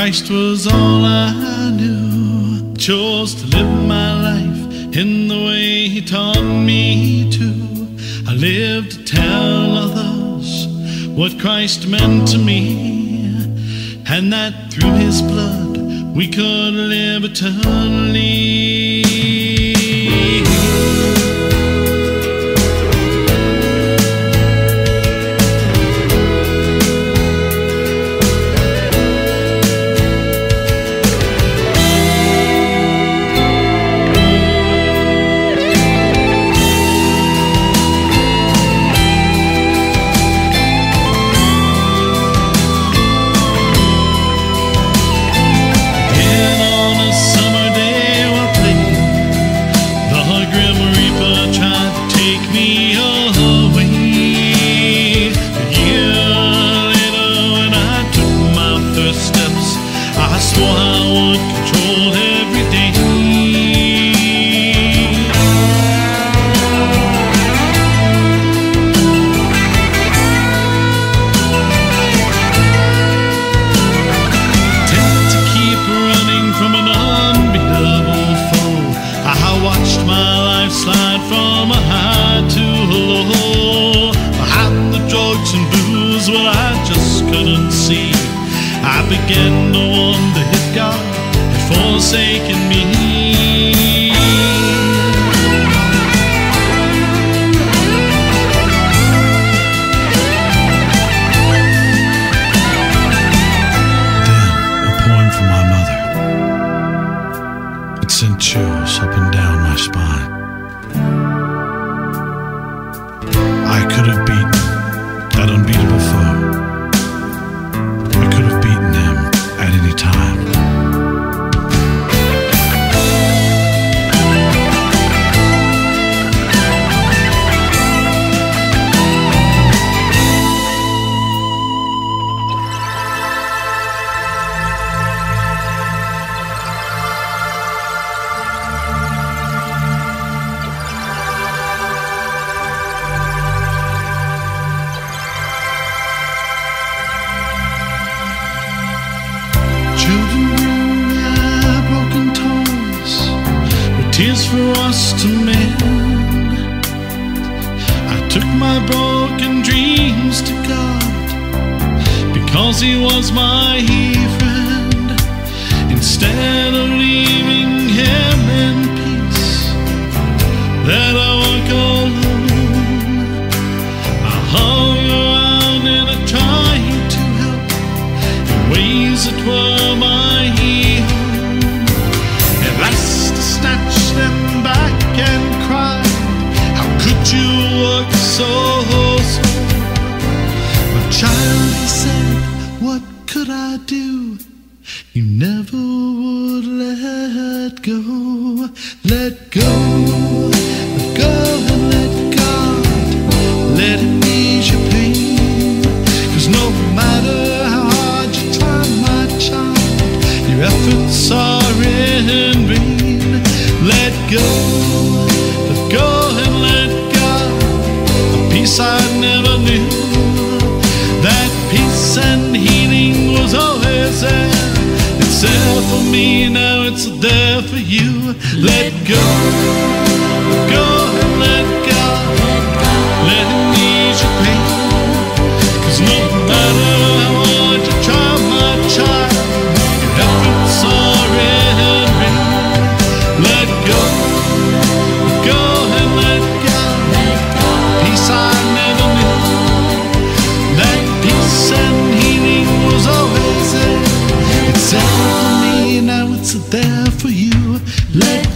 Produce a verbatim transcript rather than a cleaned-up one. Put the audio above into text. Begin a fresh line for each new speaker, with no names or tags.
Christ was all I knew. Chose to live my life in the way He taught me to. I lived to tell others what Christ meant to me, and that through His blood we could live eternally. Well, I just couldn't see. I began to wonder if God had forsaken me. Then a poem from my mother. It sent chills up and down my spine. I could have beaten that unbeatable foe. I could have beaten him at any time. Tears for us to mend. I took my broken dreams to God because He was my friend. Instead of leaving Him in peace, that I walk alone, I hung around and I tried to help in ways that were my own. At last I snatched them back and cried, how could you work so slow? My child, he said, what could I do? You never would let go. Let go, let go and let God. Let Him ease your pain. Cause no matter how hard you try, my child, your efforts are in vain. Let go, let go and let God. A peace I never knew. That peace and healing was always there. It's there for me, now it's there for you. Let go, let go and let God. Let Him ease your pain. Cause no matter how hard you try, my child, your efforts are in vain. Let go, let go and let God. Peace I never knew. That peace and healing was always there. It's there for me, now it's there for you. Let